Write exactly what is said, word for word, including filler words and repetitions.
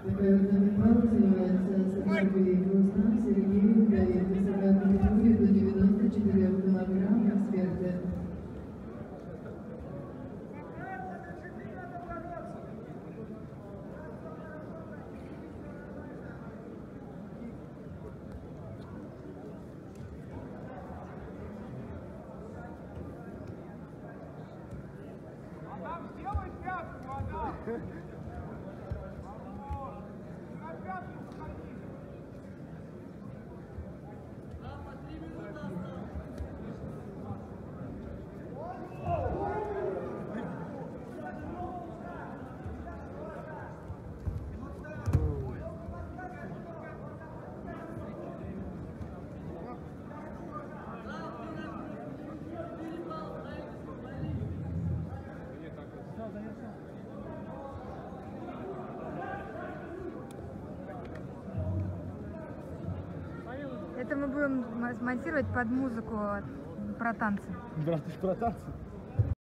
Рекордный балл занимается Сафарбий Грузна Сергей Гаев, весовая категория до девяноста четырёх килограмм, эксперты. Адам, сделай пятку, Адам! На пятку сходи! Папа, три минуты осталось! Это мы будем монтировать под музыку про танцы. Братыш, про танцы?